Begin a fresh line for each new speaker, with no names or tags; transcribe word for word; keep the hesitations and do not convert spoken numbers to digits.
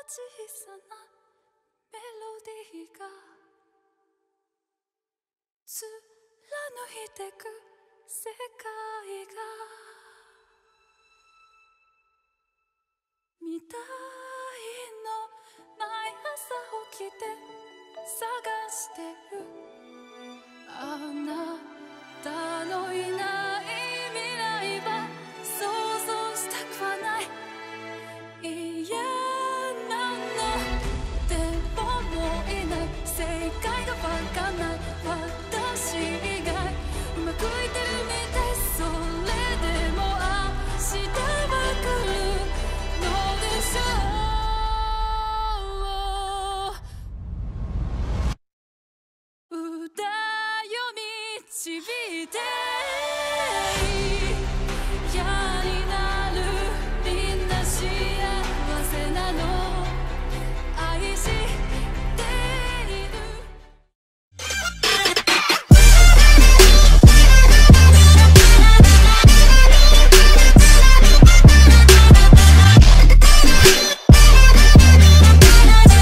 小さなメロディーが貫いてく世界が見たいの毎朝起きて探してるあなたのいない